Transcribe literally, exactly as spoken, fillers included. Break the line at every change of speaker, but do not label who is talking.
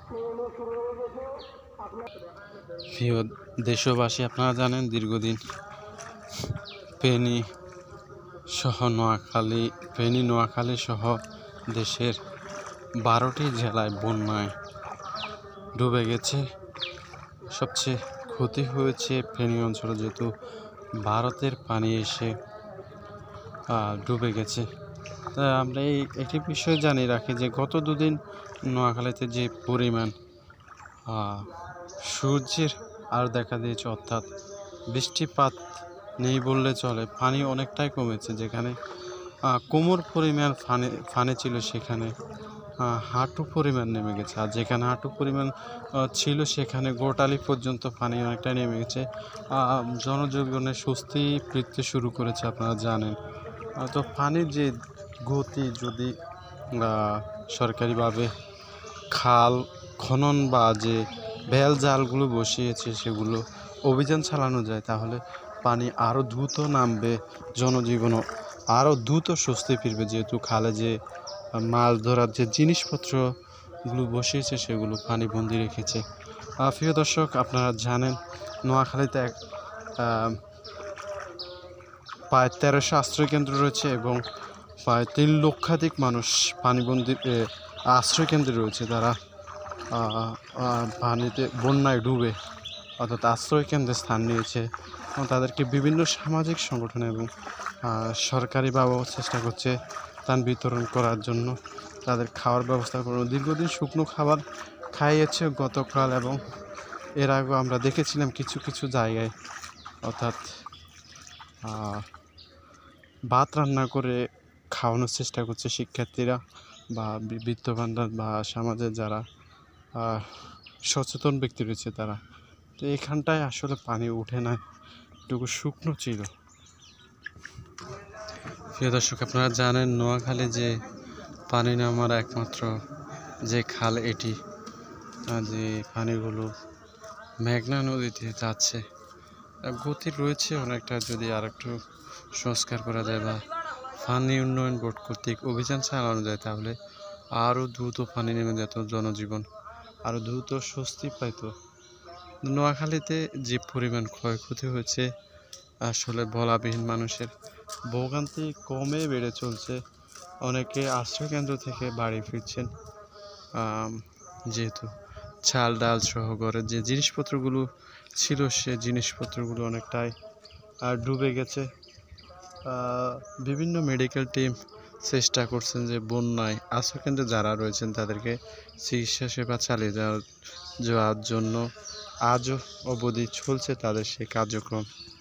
প্রিয় দেশবাসী, আপনারা জানেন দীর্ঘদিন ফেনী সহ নোয়াখালী ফেনী নোয়াখালী সহ দেশের বারোটি জেলায় বন্যায় ডুবে গেছে। সবচেয়ে ক্ষতি হয়েছে ফেনী অঞ্চলে, যেহেতু ভারতের পানি এসে ডুবে গেছে। তাই আমরা এই একটি বিষয় জানিয়ে রাখি যে গত দুদিন নোয়াখালীতে যে পরিমাণ সূর্যের আর দেখা দিয়েছে, অর্থাৎ বৃষ্টিপাত নেই বললে চলে। পানি অনেকটাই কমেছে, যেখানে কোমর পরিমাণ পানি পানি ছিল সেখানে হাঁটু পরিমাণ নেমে গেছে, আর যেখানে হাঁটু পরিমাণ ছিল সেখানে গোটালি পর্যন্ত পানি অনেকটাই নেমে গেছে। জনজীবনে স্বস্তি ফিরতে শুরু করেছে, আপনারা জানেন। তো পানির যে গতি, যদি সরকারিভাবে খাল খনন বা যে বেল জালগুলো বসিয়েছে সেগুলো অভিযান চালানো যায়, তাহলে পানি আরও দ্রুত নামবে, জনজীবনও আরও দ্রুত স্বস্তি ফিরবে। যেহেতু খালে যে মাছ ধরার যে জিনিসপত্রগুলো বসিয়েছে সেগুলো পানিবন্দি রেখেছে। প্রিয় দর্শক, আপনারা জানেন নোয়াখালীতে এক প্রায় তেরোশো আশ্রয়কেন্দ্র রয়েছে এবং প্রায় তিন লক্ষাধিক মানুষ পানিবন্দি আশ্রয়কেন্দ্রে রয়েছে। তারা পানিতে বন্যায় ডুবে অর্থাৎ আশ্রয়কেন্দ্রে স্থান নিয়েছে এবং তাদেরকে বিভিন্ন সামাজিক সংগঠন এবং সরকারিভাবেও চেষ্টা করছে ত্রাণ বিতরণ করার জন্য, তাদের খাওয়ার ব্যবস্থা করার। দীর্ঘদিন শুকনো খাবার খাইয়েছে গতকাল, এবং এর আগেও আমরা দেখেছিলাম কিছু কিছু জায়গায়, অর্থাৎ ভাত রান্না করে খাওয়ানোর চেষ্টা করছে শিক্ষার্থীরা বা বিত্তবানরা বা সমাজের যারা সচেতন ব্যক্তি রয়েছে তারা। তো এখানটায় আসলে পানি উঠে না, এটুকু শুকনো ছিল। প্রিয় দর্শক, আপনারা জানেন নোয়াখালী যে পানি নামার একমাত্র যে খাল, এটি যে পানিগুলো মেঘনা নদীতে যাচ্ছে, গতি রয়েছে অনেকটা। যদি আর একটু সংস্কার করা যায় বা পানি উন্নয়ন বোর্ড কর্তৃক অভিযান চালানো যায়, তাহলে আরও দ্রুত পানি নেমে যেত, জনজীবন আরও দ্রুত স্বস্তি পাইত। নোয়াখালীতে যে পরিমাণ ক্ষয়ক্ষতি হয়েছে আসলে বলাবিহীন। মানুষের ভোগান্তি কমে বেড়ে চলছে। অনেকে আশ্রয়কেন্দ্র থেকে বাড়ি ফিরছেন, যেহেতু চাল ডাল সহ ঘরের যে জিনিসপত্রগুলো ছিল সে জিনিসপত্রগুলো অনেকটাই আর ডুবে গেছে। বিভিন্ন মেডিকেল টিম চেষ্টা করছেন যে বন্যায় আশ্রয়কেন্দ্রে যারা রয়েছেন তাদেরকে চিকিৎসা সেবা চালিয়ে যাওয়ার যাওয়ার জন্য আজও অবধি চলছে তাদের সেই কার্যক্রম।